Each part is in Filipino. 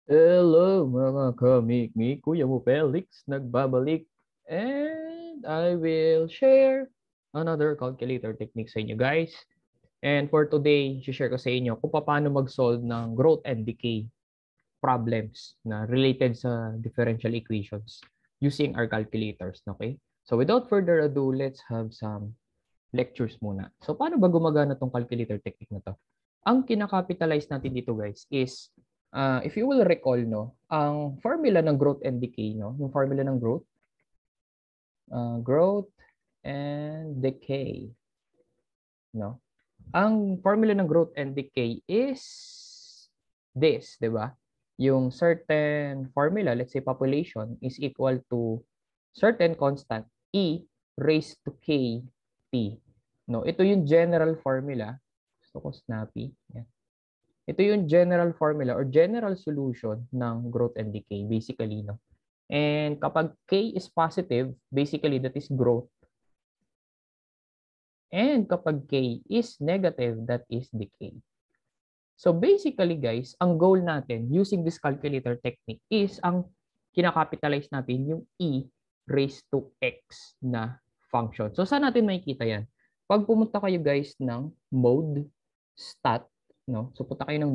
Hello mga kamik-mik, Kuya mo Felix nagbabalik and I will share another calculator technique sa inyo guys. And for today, share ko sa inyo kung paano mag-solve ng growth and decay problems na related sa differential equations using our calculators, okay? So without further ado, let's have some lectures muna. So paano ba gumagana tong calculator technique na to? Ang kinakapitalize natin dito guys is if you will recall no, ang formula ng growth and decay no, yung formula ng growth and decay no. Ang formula ng growth and decay is this, 'di ba? Yung certain formula, let's say population is equal to certain constant e raised to k t. No, ito yung general formula. Gusto ko snappy. Yan. Ito yung general formula or general solution ng growth and decay basically, no. And kapag k is positive, basically that is growth. And kapag k is negative, that is decay. So basically guys, ang goal natin using this calculator technique is ang kinakapitalize natin yung e raised to x na function. So saan natin makikita yan? Pag pumunta kayo guys ng mode, stat, no? So punta kayo ng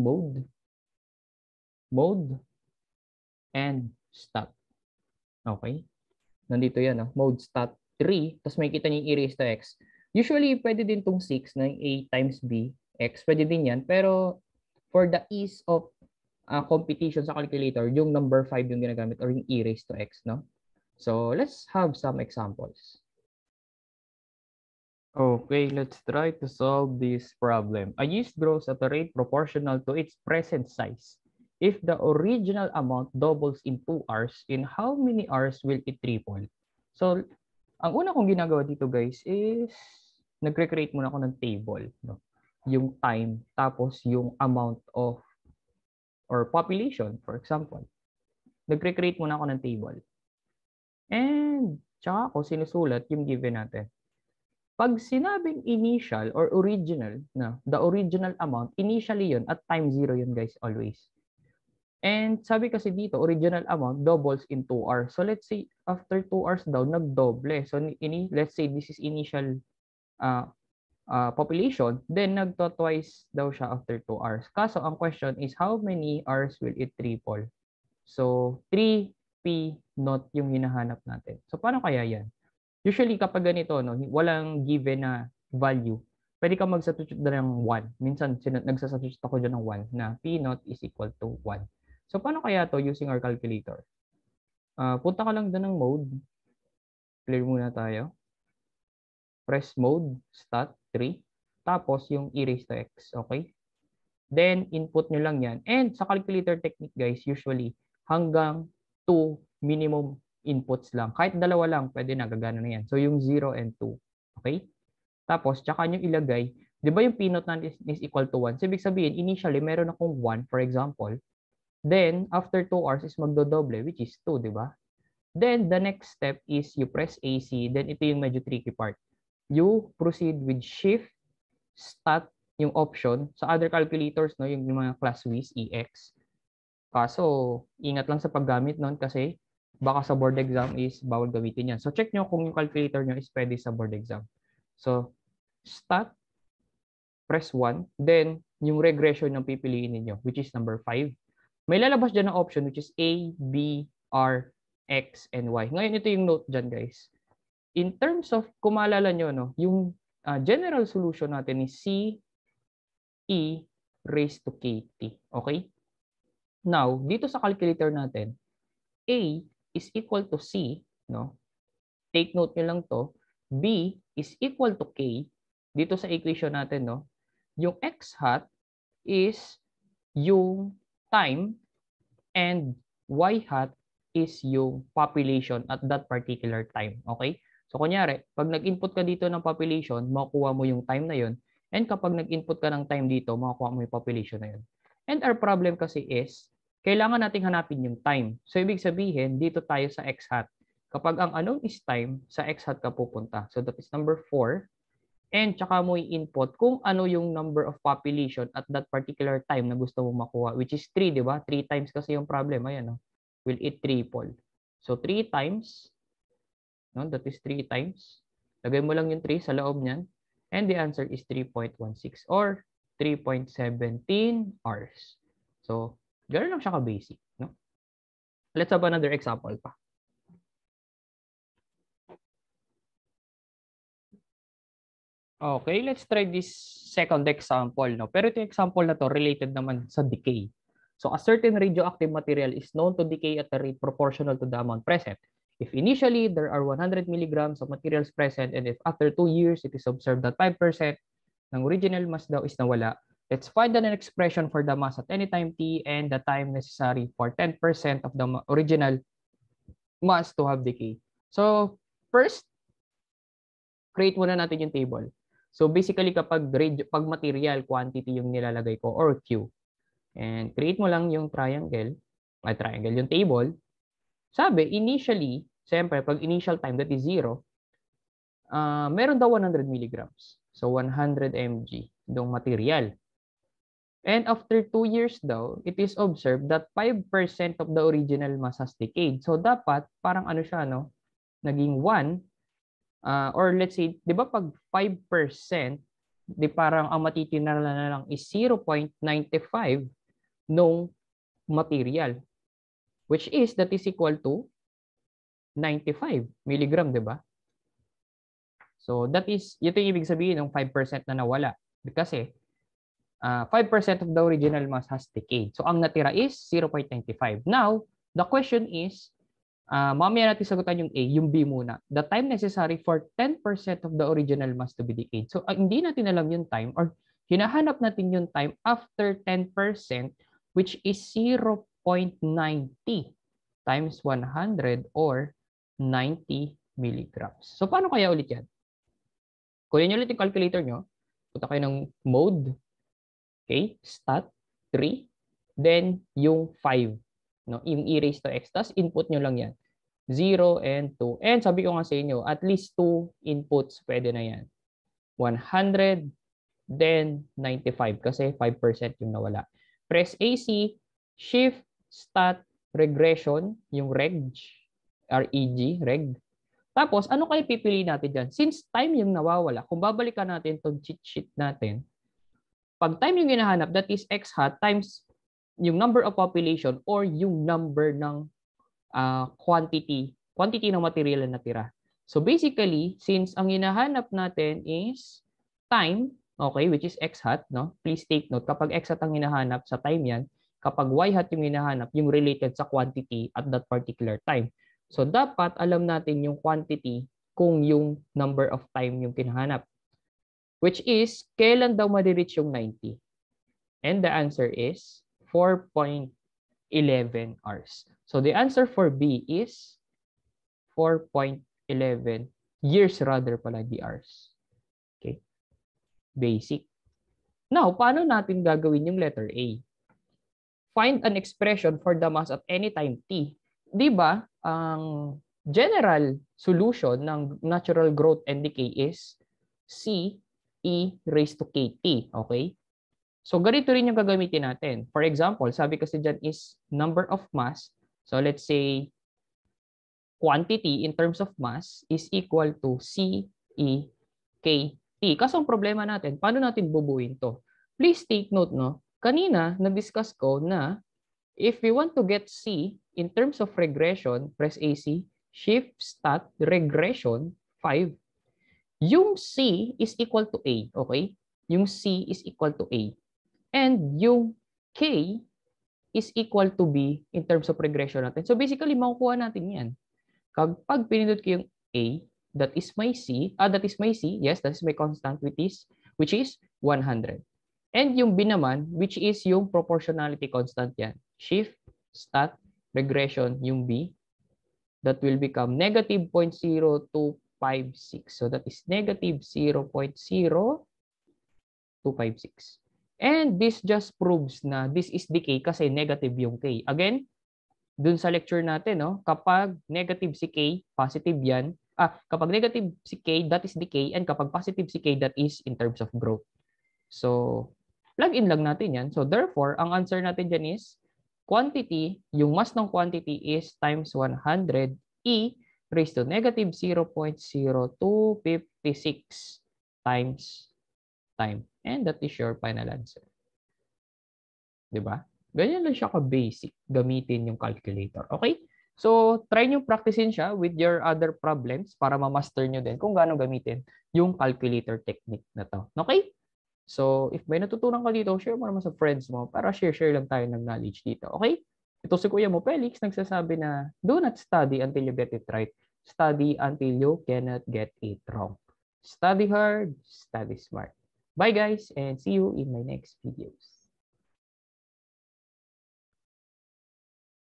mode, and stat. Okay? Nandito yan, no? Mode stat 3, tapos makikita niyo yung e raised to x. Usually, pwede din tong 6 na a times b, x. Pwede din yan. Pero for the ease of competition sa calculator, yung number 5 yung ginagamit or yung e raised to x, no? So, let's have some examples. Okay, let's try to solve this problem. A yeast grows at a rate proportional to its present size. If the original amount doubles in 2 hours, in how many hours will it triple? So, ang una kong ginagawa dito guys is nagre-create muna ako ng table, no? Yung time tapos yung amount of or population, for example. Nagre-create muna ako ng table. And tsaka ako sinusulat yung given natin. Pag sinabing initial or original, na the original amount, initially yun at time 0 yun guys, always. And sabi kasi dito, original amount doubles in 2 hours. So let's say after 2 hours daw, nagdoble. So let's say this is initial population, then nagto-twice daw siya after 2 hours. Kaso ang question is how many hours will it triple? So 3p not yung hinahanap natin. So paano kaya yan? Usually kapag ganito, no, walang given na value, pwede ka mag-substitute na ng 1. Minsan nagsasubstitute ako dyan ng 1 na p naught is equal to 1. So paano kaya to using our calculator? Punta ka lang doon ng mode. Clear muna tayo. Press mode, stat 3. Tapos yung e raised to x. Okay? Then input nyo lang yan. And sa calculator technique guys, usually hanggang 2 minimum inputs lang. Kahit dalawa lang, pwede na, gagana na yan. So, yung 0 and 2. Okay? Tapos, tsaka nyo ilagay, di ba yung p naught natin is equal to 1? So, ibig sabihin, initially, meron akong 1, for example. Then, after 2 hours is magdodoble, which is 2, di ba? Then, the next step is you press AC. Then, ito yung medyo tricky part. You proceed with shift, stat, yung option. Sa other calculators, no, yung mga class Wiz, EX. Kaso, ingat lang sa paggamit nun kasi baka sa board exam is bawal gamitin yan. So, check nyo kung yung calculator nyo is pwede sa board exam. So, stat, press 1, then yung regression ng pipiliin ninyo, which is number 5. May lalabas dyan ng option which is A, B, R, X, and Y. Ngayon, ito yung note dyan, guys. In terms of, kung maalala nyo, no, yung general solution natin is C, E, raised to KT. Okay? Now, dito sa calculator natin, A is equal to C, no? Take note nyo lang to. B is equal to K. Dito sa equation natin, no? Yung X hat is yung time and Y hat is yung population at that particular time. Okay? So, kunyari, pag nag-input ka dito ng population, makukuha mo yung time na yun. And kapag nag-input ka ng time dito, makukuha mo yung population na yun. And our problem kasi is, kailangan nating hanapin yung time. So, ibig sabihin, dito tayo sa X hat. Kapag ang anong is time, sa X hat ka pupunta. So, that is number 4. and tsaka mo i-input kung ano yung number of population at that particular time na gusto mong makuha, which is 3, di ba? 3 times kasi yung problem. Ayan, no? Will it triple. So, 3 times, no? That is 3 times. Lagay mo lang yung 3 sa loob niyan. And the answer is 3.16 or 3.17 hours. So, gano'n lang siya ka-basic, no? Let's have another example pa. Okay, let's try this second example, no? Pero ito example na to related naman sa decay. So a certain radioactive material is known to decay at a rate proportional to the amount present. If initially there are 100 milligrams of materials present and if after 2 years it is observed that 5% ng original mass daw is nawala, let's find an expression for the mass at any time t and the time necessary for 10% of the original mass to have decay. So first, create muna natin yung table. So basically kapag pag material quantity yung nilalagay ko or Q, and create mo lang yung triangle, yung table. Sabi, initially, siyempre pag initial time that is 0, meron daw 100 milligrams. So 100 mg dong material. And after 2 years daw, it is observed that 5% of the original mass has decayed. So dapat parang ano siya, no? Naging 1. Or let's say, di ba pag 5%, di parang ang matitira na lang is 0.95 nung material. Which is, that is equal to 95 milligram, di ba? So that is, ito yung ibig sabihin ng 5% na nawala. Kasi 5% of the original mass has decayed. So ang natira is 0.95. Now, the question is, mamaya natin sagutan yung A, yung B muna. The time necessary for 10% of the original mass to be decayed. So, hindi natin alam yung time or hinahanap natin yung time after 10%, which is 0.90 times 100 or 90 milligrams. So, paano kaya ulit yan? Kunin nyo ulit yung calculator nyo. Punta kayo ng mode. Okay? Stat 3. Then, yung 5. No, yung e raised to x, tas input nyo lang yan. 0 and 2. And sabi ko nga sa inyo, at least 2 inputs pwede na yan. 100, then 95 kasi 5% yung nawala. Press AC, shift, stat, regression, yung reg. Tapos, ano kayo pipili natin dyan? Since time yung nawawala, kung babalikan natin itong cheat sheet natin, pag time yung hinahanap, that is x hat times yung number of population or yung number ng quantity ng material na natira. So basically, since ang hinahanap natin is time, okay, which is x hat, no? Please take note, kapag x hat ang hinahanap sa time yan, kapag y hat yung hinahanap, yung related sa quantity at that particular time. So dapat alam natin yung quantity kung yung number of time yung kinahanap. Which is, kailan daw ma-reach yung 90? And the answer is 4.11 hours. So the answer for B is 4.11 years rather pala the hours. Okay. Basic. Now, paano natin gagawin yung letter A? Find an expression for the mass at any time t. Di ba, ang general solution ng natural growth and decay is C e raised to kt. Okay? So, ganito rin yung gagamitin natin. For example, sabi kasi dyan is number of mass. So, let's say, quantity in terms of mass is equal to C, E, K, T. Kaso ang problema natin, paano natin bubuin to? Please take note, no? Kanina, na-discuss ko na if we want to get C in terms of regression, press AC, shift, stat, regression, 5. Yung C is equal to A, okay? Yung C is equal to A. And yung K is equal to B in terms of regression natin. So basically, makukuha natin yan. Kapag pinindot ko yung A, that is my C, yes, that is my constant, which is 100. And yung B naman, which is yung proportionality constant yan. Shift, stat, regression, yung B, that will become negative 0.0256. So that is negative 0.0256. And this just proves na this is decay kasi negative yung K. Again, dun sa lecture natin, no, kapag negative si K, positive yan, Kapag negative si K, that is decay, and kapag positive si K, that is in terms of growth. So, plug in lang natin yan. So, therefore, ang answer natin dyan is quantity, yung mass ng quantity is times 100 E raised to negative 0.0256 times time. And that is your final answer. Diba? Ganyan lang siya ka-basic gamitin yung calculator. Okay? So, try nyo practicein siya with your other problems para ma-master nyo din kung gaano gamitin yung calculator technique na to. Okay? So, if may natutunan ka dito, share mo naman sa friends mo para share lang tayo ng knowledge dito. Okay? Ito si Kuya mo, Felix, nagsasabi na, do not study until you get it right. Study until you cannot get it wrong. Study hard, study smart. Bye guys, and see you in my next videos.